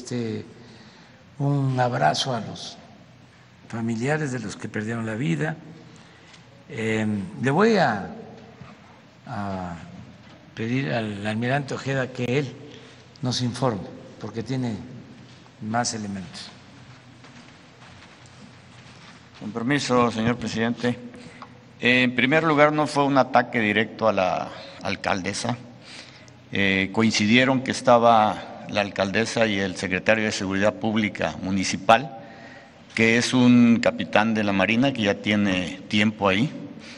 un abrazo a los familiares de los que perdieron la vida. Le voy a pedir al almirante Ojeda que él nos informe, porque tiene más elementos. Con permiso, señor presidente. En primer lugar, no fue un ataque directo a la alcaldesa. Coincidieron que estaba la alcaldesa y el secretario de Seguridad Pública Municipal, que es un capitán de la Marina que ya tiene tiempo ahí.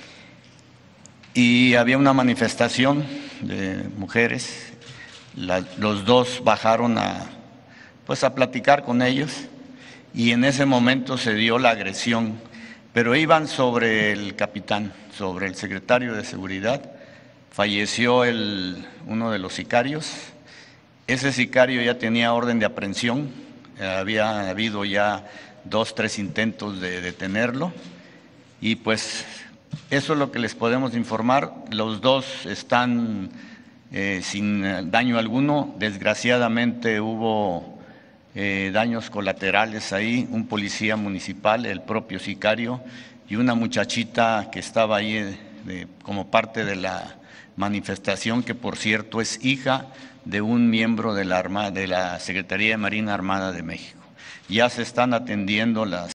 Y había una manifestación de mujeres. Los dos bajaron a platicar con ellos y en ese momento se dio la agresión, pero iban sobre el capitán, sobre el secretario de Seguridad. Falleció uno de los sicarios. Ese sicario ya tenía orden de aprehensión, había habido ya 2, 3 intentos de detenerlo y pues eso es lo que les podemos informar. Los dos están sin daño alguno. Desgraciadamente hubo daños colaterales ahí, un policía municipal, el propio sicario y una muchachita que estaba ahí como parte de la manifestación, que por cierto es hija de un miembro de la Secretaría de Marina Armada de México. Ya se están atendiendo las